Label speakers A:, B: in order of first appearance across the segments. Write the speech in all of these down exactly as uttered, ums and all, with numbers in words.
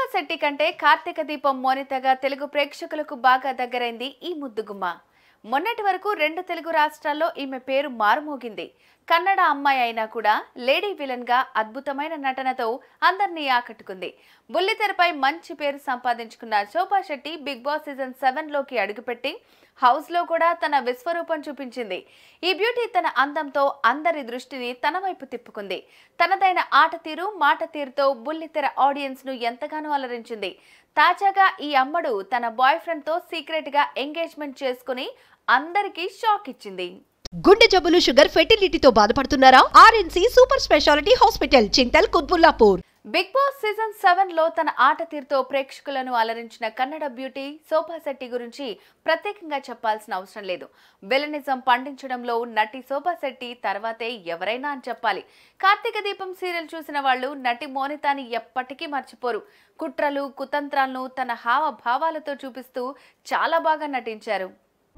A: శెట్టి కంటే కార్తీక దీపం మోనితగా తెలుగు ప్రేక్షకులకు బాగా దగ్గరైంది ఈ ముద్దుగుమ్మ. మొన్నటి వరకు రెండు తెలుగు రాష్ట్రాల్లో ఈమె పేరు మారుమోగింది. కన్నడ అమ్మాయి అయినా కూడా లేడీ విలన్ గా అద్భుతమైన నటనతో అందరినీ ఆకట్టుకుంది. బుల్లితెరపై మంచి పేరు సంపాదించుకున్న Shobha Shetty Bigg Boss season seven లోకి అడుగుపెట్టి హౌస్ లో కూడా తన విశ్వరూపం చూపించింది. ఈ బ్యూటీ తన అందంతో అందరి దృష్టిని తన వైపు తిప్పుకుంది. తనదైన ఆట తీరు, మాట తీరుతో బుల్లితెర ఆడియన్స్ ను ఎంతగానో అలరించింది. తాజాగా ఈ అమ్మడు తన బాయ్ ఫ్రెండ్ తో సీక్రెట్ గా ఎంగేజ్మెంట్ చేసుకుని అందరికీ షాక్ ఇచ్చింది.
B: గుండె జబ్బులు, షుగర్, ఫెర్టిలిటీతో బాధపడుతున్నారా? RNC super speciality hospital, Chintal, Quthbullapur.
A: Bigg Boss season seven లో తన ఆట తీరుతో ప్రేక్షకులను అలరించిన కన్నడ బ్యూటీ శోభా శెట్టి గురించి ప్రత్యేకంగా చెప్పాల్సిన అవసరం లేదు. విలనిజం పండించడంలో నటి శోభా శెట్టి తర్వాతే ఎవరైనా అని చెప్పాలి. కార్తీక దీపం సీరియల్ చూసిన వాళ్ళు నటి మోనితాని ఎప్పటికీ మర్చిపోరు. కుట్రలు, కుతంత్రాలను తన హావభావాలతో చూపిస్తూ చాలా బాగా నటించారు.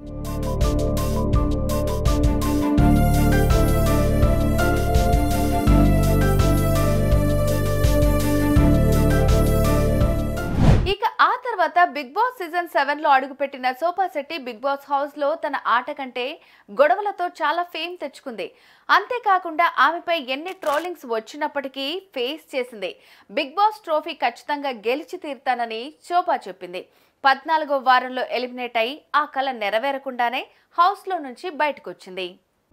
A: ఇక ఆ తర్వాత బిగ్ బాస్ సీజన్ సెవెన్ లో అడుగుపెట్టిన Shobha Shetty Bigg Boss house లో తన ఆట కంటే గొడవలతో చాలా ఫేమ్ తెచ్చుకుంది. అంతేకాకుండా ఆమెపై ఎన్ని ట్రోలింగ్స్ వచ్చినప్పటికీ ఫేస్ చేసింది. బిగ్ బాస్ ట్రోఫీ ఖచ్చితంగా గెలిచి తీరుతానని శోభా చెప్పింది. పద్నాలుగో వారంలో ఎలిమినేట్ అయి ఆ కల నెరవేరకుండానే హౌస్ లో నుంచి బయటకు వచ్చింది.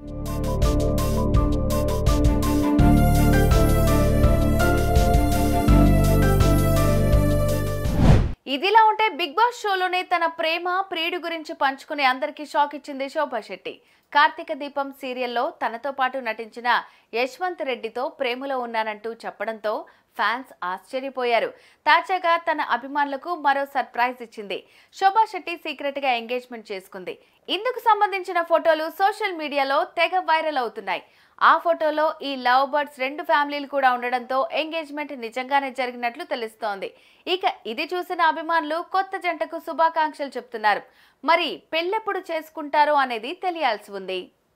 A: ఇదిలా ఉంటే బిగ్ బాస్ షోలోనే తన ప్రేమ, ప్రియుడి గురించి పంచుకుని అందరికీ షాక్ ఇచ్చింది శోభా శెట్టి. కార్తీక దీపం సీరియల్లో తనతో పాటు నటించిన యశ్వంత్ రెడ్డితో ప్రేమలో ఉన్నానంటూ చెప్పడంతో ఫ్యాన్స్ ఆశ్చర్యపోయారు. తాజాగా తన అభిమానులకు మరో సర్ప్రైజ్ ఇచ్చింది. శోభా శెట్టి సీక్రెట్ గా ఎంగేజ్మెంట్ చేసుకుంది. ఇందుకు సంబంధించిన ఫోటోలు సోషల్ మీడియాలో తెగ వైరల్ అవుతున్నాయి. ఆ ఫోటోలో ఈ లవ్ బర్డ్స్ రెండు ఫ్యామిలీలు కూడా ఉండడంతో ఎంగేజ్మెంట్ నిజంగానే జరిగినట్లు తెలుస్తోంది. ఇక ఇది చూసిన అభిమానులు కొత్త జంటకు శుభాకాంక్షలు చెప్తున్నారు. మరి పెళ్ళెప్పుడు చేసుకుంటారో అనేది తెలియాల్సి ఉంది.